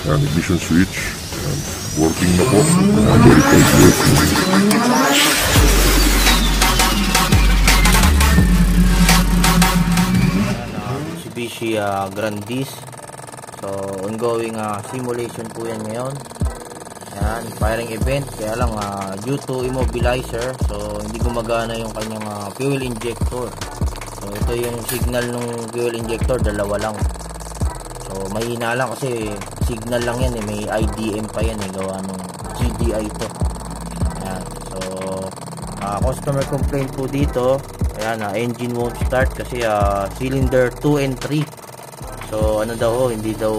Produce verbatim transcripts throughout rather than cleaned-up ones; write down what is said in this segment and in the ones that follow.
Yan, ignition switch. Yan, working na po. Yan, verified working. Mitsubishi uh, Grandis. So ongoing uh, simulation po yan ngayon. Yan, firing event. Kaya lang uh, due to immobilizer, so hindi gumagana yung kanyang uh, fuel injector. So ito yung signal ng fuel injector, dalawa lang. So mahina lang kasi signal lang yan eh, may I D M pa yan eh, gawa ng G D I to. Yan. So uh, customer complaint po dito. Ayan, uh, engine won't start kasi uh, cylinder two and three. So ano daw, hindi daw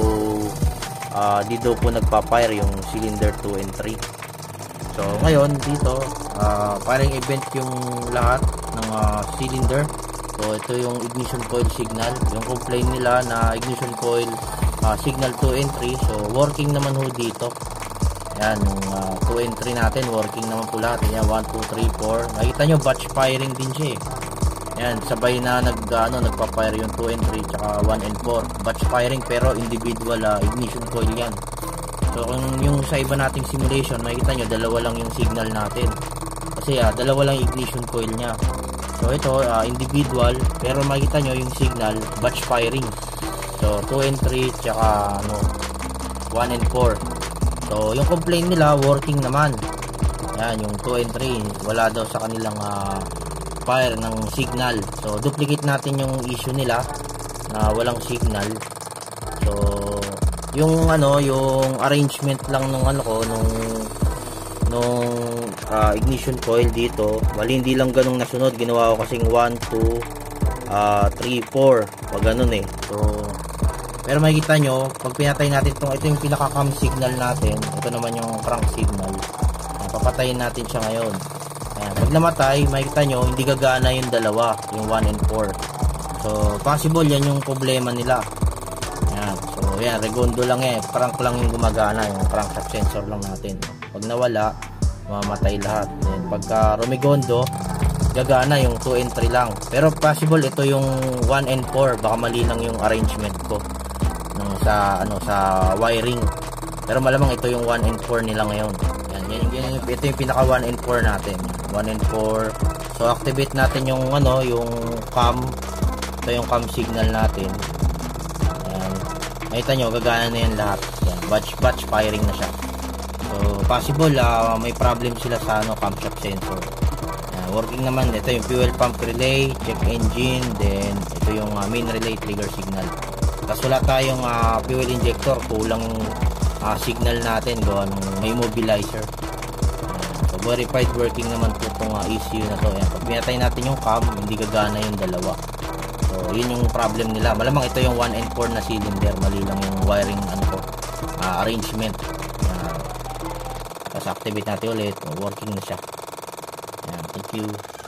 uh, di daw po nagpa-fire yung cylinder two and three. So ngayon dito, uh, firing event yung lahat ng uh, cylinder. So ito yung ignition coil signal. Yung complaint nila na ignition coil uh, signal two and three. So working naman ho dito. Ayan, yung uh, two and three natin, working naman po lahat. Ayan, one, two, three, four. Nakita nyo, batch firing din siya eh. Ayan, sabay na nag, ano, nagpa-fire yung two and three tsaka one and four. Batch firing pero individual uh, ignition coil yan. So kung yung sa iba nating simulation, makikita nyo, dalawa lang yung signal natin. Kasi uh, dalawa lang ignition coil nya. So ito, uh, individual, pero makikita nyo yung signal, batch firing. So two and three tsaka ano, one and four. So yung complaint nila, working naman. Ayan, yung two and three, wala daw sa kanilang uh, fire ng signal. So duplicate natin yung issue nila na walang signal. So yung ano, yung arrangement lang nung ano ko nung nung uh, ignition coil dito, bali hindi lang ganung nasunod, ginawa ko kasing one, two, three, four, pag ganun eh. So pero makikita nyo, pag pinatay natin itong, ito yung pinaka-cam signal natin, ito naman yung crank signal. Papatayin natin siya ngayon. Ayan, pag namatay, makikita nyo, hindi gagana yung dalawa, yung one and four. So, possible yan yung problema nila. Ayan, so yan, regondo lang eh, crank lang yung gumagana, yung crankshaft sensor lang natin. Pag nawala, mamatay lahat. Then, pagka rumigondo, gagana yung two and three lang. Pero possible ito yung one and four, baka mali lang yung arrangement ko nung sa ano sa wiring. Pero malamang ito yung one and four nila ngayon. Yan, yan, yan, ito yung pinaka one and four natin. one and four. So activate natin yung ano, yung cam. Ito yung cam signal natin. Ayan. Makita nyo, gagana na yan lahat. Yan, batch batch firing na siya. So possible uh, may problem sila sa ano, camshaft sensor. Ayan, working naman. Ito yung fuel pump relay, check engine, then ito yung uh, main relay trigger signal. Tapos wala tayong uh, fuel injector, kulang uh, signal natin, gawa ng may immobilizer. So verified working naman po itong uh, E C U na to. Ayan, pag pinatay natin yung cam, hindi gagana yung dalawa. So yun yung problem nila. Malamang ito yung one and four na cylinder, mali lang yung wiring ano ko, uh, arrangement. Uh, tapos activate natin ulit, working na siya. Ayan, thank you.